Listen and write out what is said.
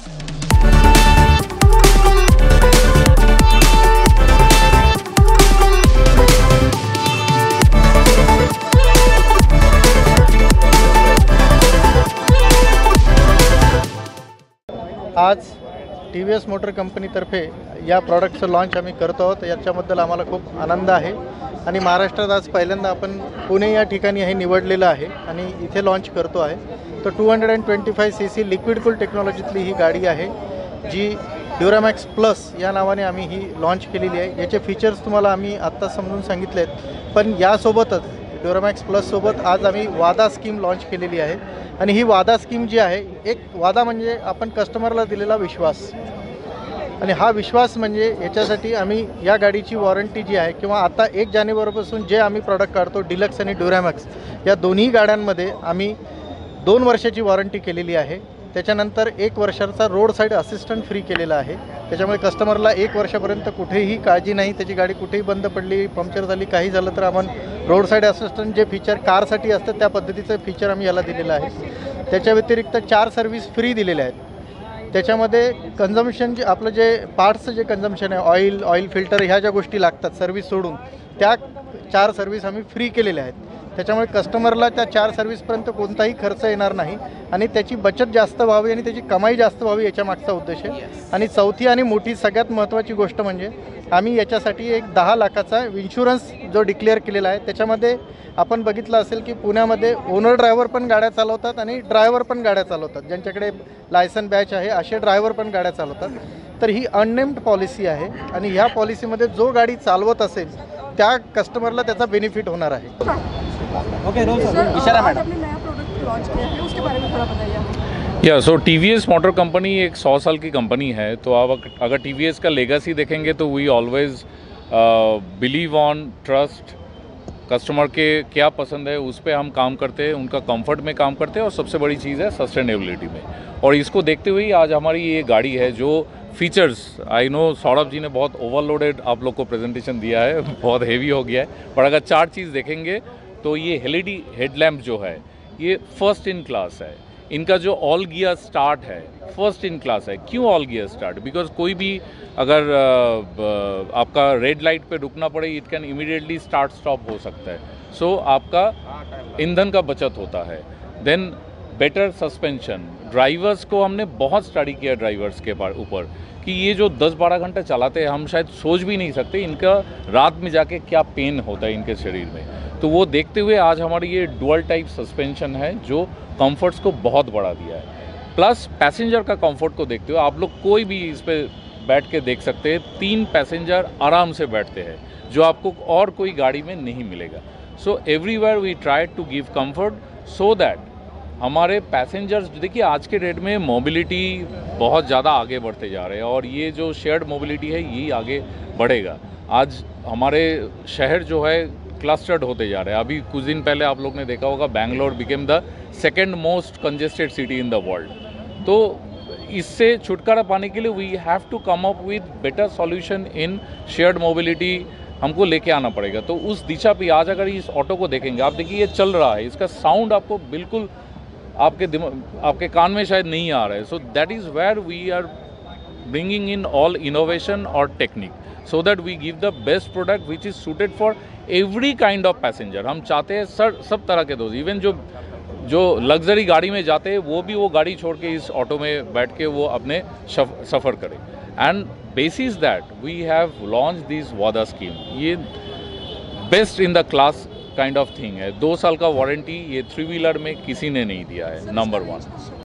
आज TVS motor कंपनीतर्फे या प्रॉडक्टचं launch आम्ही करतो आहोत। याच्याबद्दल आम्हाला खूप आनंद आहे आणि महाराष्ट्रात आज पहिल्यांदा आपण पुणे या ठिकाणी हे निवडलेलं आहे आणि इथे लॉन्च करतो आहे। तर 225 cc लिक्विड कूल टेक्नॉलॉजीतली ही गाडी आहे जी ड्युरामॅक्स प्लस या नावाने आम्ही ही लॉन्च केलेली आहे। याचे फीचर्स तुम्हाला आम्ही आत्ता समजून सांगितलेत, पण यासोबतच ड्युरामॅक्स प्लस सोबत आज आम्ही वादा स्कीम लॉन्च केलेली आहे आणि ही वादा स्कीम जी आहे, एक वादा म्हणजे आपण कस्टमरला दिलेला विश्वास आणि हा विश्वास म्हणजे याच्यासाठी आम्ही या गाडीची वॉरंटी जी आहे किंवा आता 1 जानेवारीपासून जे आम्ही प्रॉडक्ट काढतो डिलक्स आणि ड्युरामॅक्स या दोन्ही गाड्यांमध्ये आम्ही 2 वर्षाची वॉरंटी केलेली आहे। त्याच्यानंतर 1 वर्षाचा रोड साईड असिस्टंट फ्री केलेला आहे। त्याच्यामुळे कस्टमरला 1 वर्षापर्यंत कुठेही काळजी नाही, त्याची गाडी कुठेही बंद पडली, पंक्चर झाली, काही झालं तर आपण रोड साईड असिस्टंट जे फीचर कारसाठी असतं त्या पद्धतीचं फीचर आम्ही याला दिलेलं आहे। त्याच्या व्यतिरिक्त 4 सर्व्हिस फ्री दिलेल्या आहेत। त्याच्यामध्ये कन्झम्पशन जे आपलं जे पार्ट्सचं जे कन्झम्पशन आहे, ऑइल फिल्टर ह्या ज्या गोष्टी लागतात सर्व्हिस सोडून, त्या 4 सर्व्हिस आम्ही फ्री केलेल्या आहेत। त्याच्यामुळे कस्टमरला त्या 4 सर्व्हिसपर्यंत कोणताही खर्च येणार नाही आणि त्याची बचत जास्त व्हावी आणि त्याची कमाई जास्त व्हावी याच्या मागचा उद्देश आहे। आणि चौथी आणि मोठी सगळ्यात महत्त्वाची गोष्ट म्हणजे आम्ही याच्यासाठी एक 10 लाखाचा इन्शुरन्स जो डिक्लेअर केलेला आहे। त्याच्यामध्ये आपण बघितलं असेल की पुण्यामध्ये ओनर ड्रायव्हर पण गाड्या चालवतात आणि ड्रायव्हर पण गाड्या चालवतात, ज्यांच्याकडे लायसन बॅच आहे असे ड्रायव्हर पण गाड्या चालवतात। तर ही अननेम्ड पॉलिसी आहे आणि ह्या पॉलिसीमध्ये जो गाडी चालवत असेल त्या कस्टमरला त्याचा बेनिफिट होणार आहे। ओके इशारा मैडम, आपने नया प्रोडक्ट लॉन्च किया है, उसके बारे में थोड़ा बताइए। या सो TVS मोटर कंपनी एक 100 साल की कंपनी है। तो आप अगर TVS का लेगेसी देखेंगे तो we always believe on trust. Customer के क्या पसंद है उस पर हम काम करते हैं, उनका कंफर्ट में काम करते हैं और सबसे बड़ी चीज़ है सस्टेनेबिलिटी में। और इसको देखते हुए आज हमारी ये गाड़ी है जो features, I know Saurabh ji ने बहुत ओवरलोडेड आप लोग को प्रेजेंटेशन दिया है, बहुत हेवी हो गया है, पर अगर 4 चीज़ देखेंगे तो ये LED हेडलैम्प जो है ये फर्स्ट इन क्लास है। इनका जो ऑल गियर स्टार्ट है फर्स्ट इन क्लास है। क्यों ऑल गियर स्टार्ट? बिकॉज कोई भी अगर आपका रेड लाइट पे रुकना पड़े, it can immediately start stop हो सकता है। सो आपका ईंधन का बचत होता है। देन बेटर सस्पेंशन, ड्राइवर्स को हमने बहुत स्टडी किया ड्राइवर्स के ऊपर कि ये जो 10-12 घंटे चलाते हैं, हम शायद सोच भी नहीं सकते इनका रात में जाके क्या पेन होता है इनके शरीर में। तो वो देखते हुए आज हमारी ये डुअल टाइप सस्पेंशन है जो कंफर्ट्स को बहुत बढ़ा दिया है। प्लस पैसेंजर का कंफर्ट को देखते हुए आप लोग कोई भी इस पर बैठ के देख सकते हैं, 3 पैसेंजर आराम से बैठते हैं जो आपको और कोई गाड़ी में नहीं मिलेगा। So everywhere we try to give comfort so that हमारे पैसेंजर्स, देखिए आज के डेट में मोबिलिटी बहुत ज़्यादा आगे बढ़ते जा रहे हैं और ये जो शेयर्ड मोबिलिटी है यही आगे बढ़ेगा। आज हमारे शहर जो है क्लस्टर्ड होते जा रहे हैं। अभी कुछ दिन पहले आप लोग ने देखा होगा Bangalore became the 2nd most congested city in the world. तो इससे छुटकारा पाने के लिए we have to come up with better solution in shared mobility, हमको लेके आना पड़ेगा। तो उस दिशा पे आज अगर इस ऑटो को देखेंगे, आप देखिए ये चल रहा है, इसका साउंड आपको बिल्कुल आपके कान में शायद नहीं आ रहा है। So that is where we are bringing in all innovation और technique so that we give the best product which is suited for every kind of passenger. हम चाहते हैं सब तरह के दोस्त, इवन जो लग्जरी गाड़ी में जाते हैं वो भी वो गाड़ी छोड़ के इस ऑटो में बैठ के वो अपने सफ़र करें। And basis that we have launch this वादा स्कीम। ये best in the class kind of thing है। 2 साल का वारंटी ये 3 व्हीलर में किसी ने नहीं दिया है, नंबर 1।